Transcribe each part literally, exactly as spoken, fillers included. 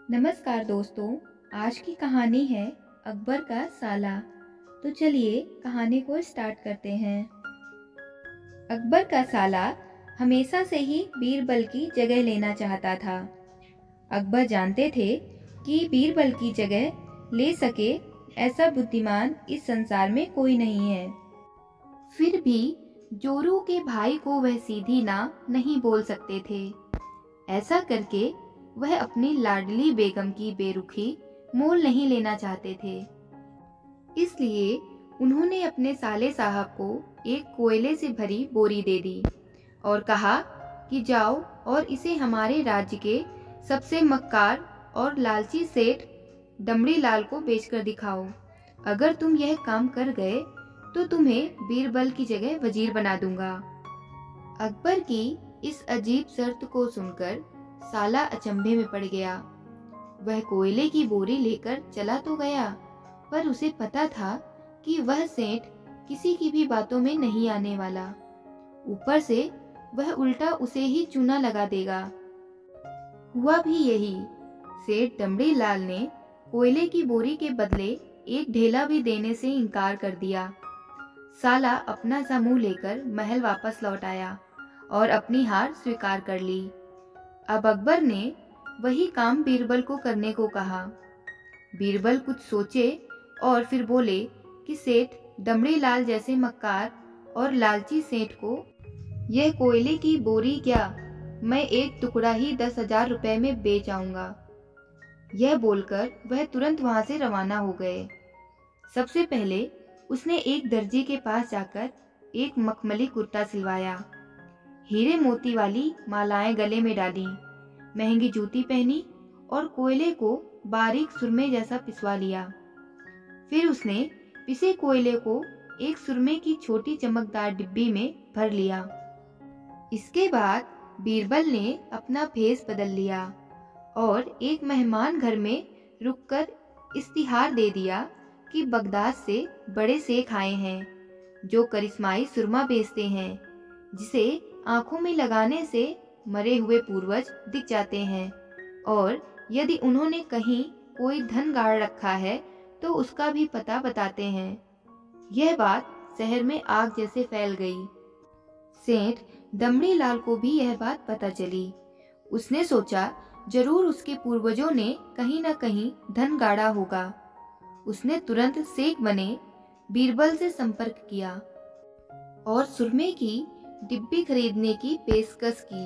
नमस्कार दोस्तों। आज की कहानी है अकबर का साला। तो चलिए कहानी को स्टार्ट करते हैं। अकबर का साला हमेशा से ही बीरबल की जगह लेना चाहता था। अकबर जानते थे कि बीरबल की जगह ले सके ऐसा बुद्धिमान इस संसार में कोई नहीं है। फिर भी जोरू के भाई को वह सीधी ना नहीं बोल सकते थे। ऐसा करके वह अपनी लाडली बेगम की बेरुखी मोल नहीं लेना चाहते थे। इसलिए उन्होंने अपने साले साहब को एक कोयले से भरी बोरी दे दी और कहा कि जाओ और इसे हमारे राज्य के सबसे मक्कार और लालची सेठ दमड़ी लाल को बेचकर दिखाओ। अगर तुम यह काम कर गए तो तुम्हें बीरबल की जगह वजीर बना दूंगा। अकबर की इस अजीब शर्त को सुनकर साला अचंभे में पड़ गया। वह कोयले की बोरी लेकर चला तो गया, पर उसे पता था कि वह सेठ किसी की भी बातों में नहीं आने वाला। ऊपर से वह उल्टा उसे ही चूना लगा देगा। हुआ भी यही। सेठ दमड़ी लाल ने कोयले की बोरी के बदले एक ढेला भी देने से इनकार कर दिया। साला अपना सा मुंह लेकर महल वापस लौट आया और अपनी हार स्वीकार कर ली। अब अकबर ने वही काम बीरबल को करने को कहा। बीरबल कुछ सोचे और फिर बोले कि सेठ दमड़ी लाल जैसे मक्कार और लालची सेठ को यह कोयले की बोरी क्या, मैं एक टुकड़ा ही दस हजार रुपए में बेच आऊंगा। यह बोलकर वह तुरंत वहां से रवाना हो गए। सबसे पहले उसने एक दर्जी के पास जाकर एक मखमली कुर्ता सिलवाया, हीरे मोती वाली मालाएं गले में डाली, महंगी जूती पहनी और कोयले को बारीक सुरमे जैसा पिसवा लिया। फिर उसने पिसे कोयले को एक सुरमे की छोटी चमकदार डिब्बी में भर लिया। इसके बाद बीरबल ने अपना भेष बदल लिया और एक मेहमान घर में रुककर इश्तिहार दे दिया कि बगदाद से बड़े शेख आए हैं जो करिश्माई सुरमा बेचते हैं, जिसे आंखों में लगाने से मरे हुए पूर्वज दिख जाते हैं और यदि उन्होंने कहीं कोई धन गाड़ रखा है तो उसका भी पता बताते हैं। यह बात शहर में आग जैसे फैल गई। सेठ दमड़ी लाल को भी यह बात पता चली। उसने सोचा जरूर उसके पूर्वजों ने कहीं न कहीं धन गाड़ा होगा। उसने तुरंत शेख बने बीरबल से संपर्क किया और सुरमे की डिब्बी खरीदने की पेशकश की।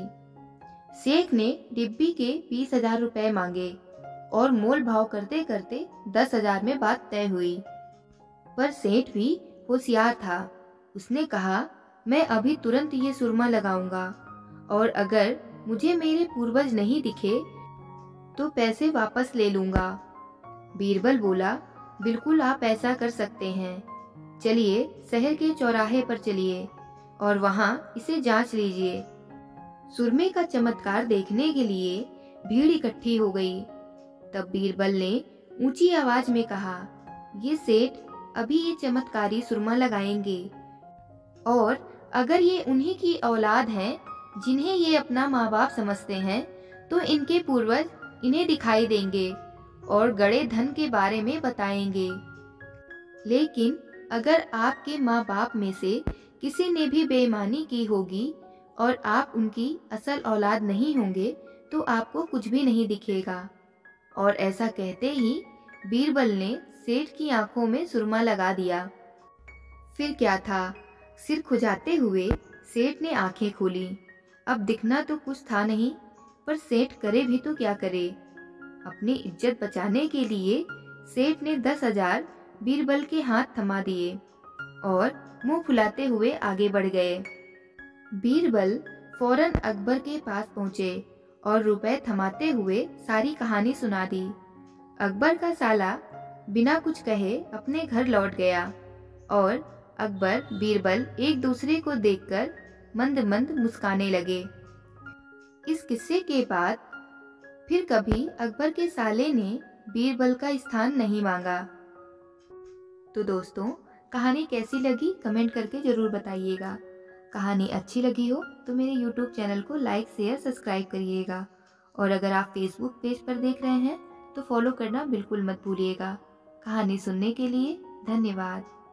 शेख ने डिब्बी के बीस हजार रुपए मांगे और मोल भाव करते करते दस हजार में बात तय हुई। पर सेठ भी होशियार था। उसने कहा, मैं अभी तुरंत ये सुरमा लगाऊंगा और अगर मुझे मेरे पूर्वज नहीं दिखे तो पैसे वापस ले लूंगा। बीरबल बोला, बिल्कुल आप ऐसा कर सकते हैं। चलिए शहर के चौराहे पर चलिए और वहां इसे जांच लीजिए। सुरमे का चमत्कार देखने के लिए भीड़ इकट्ठी हो गई। तब बीरबल ने ऊंची आवाज में कहा, ये सेठ अभी ये चमत्कारी सुरमा लगाएंगे और अगर ये उन्हीं की औलाद हैं जिन्हें ये अपना माँ बाप समझते हैं तो इनके पूर्वज इन्हें दिखाई देंगे और गड़े धन के बारे में बताएंगे। लेकिन अगर आपके माँ बाप में से किसी ने भी बेईमानी की होगी और आप उनकी असल औलाद नहीं होंगे तो आपको कुछ भी नहीं दिखेगा। और ऐसा कहते ही बीरबल ने सेठ की आंखों में सुरमा लगा दिया। फिर क्या था, सिर खुजाते हुए सेठ ने आंखें खोली। अब दिखना तो कुछ था नहीं, पर सेठ करे भी तो क्या करे। अपनी इज्जत बचाने के लिए सेठ ने दस हजार बीरबल के हाथ थमा दिए और मुंह फुलाते हुए आगे बढ़ गए। बीरबल फौरन अकबर के पास पहुंचे और रुपए थमाते हुए सारी कहानी सुना दी। अकबर का साला बिना कुछ कहे अपने घर लौट गया और अकबर बीरबल एक दूसरे को देखकर मंद मंद मुस्काने लगे। इस किस्से के बाद फिर कभी अकबर के साले ने बीरबल का स्थान नहीं मांगा। तो दोस्तों, कहानी कैसी लगी कमेंट करके जरूर बताइएगा। कहानी अच्छी लगी हो तो मेरे यूट्यूब चैनल को लाइक शेयर सब्सक्राइब करिएगा और अगर आप फेसबुक पेज पर देख रहे हैं तो फॉलो करना बिल्कुल मत भूलिएगा। कहानी सुनने के लिए धन्यवाद।